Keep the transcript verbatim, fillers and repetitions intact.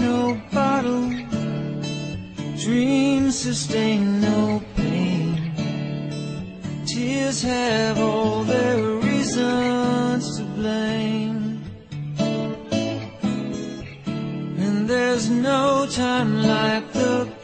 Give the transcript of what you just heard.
no bottle, dreams sustain no pain. Tears have all their reasons to blame, and there's no time like the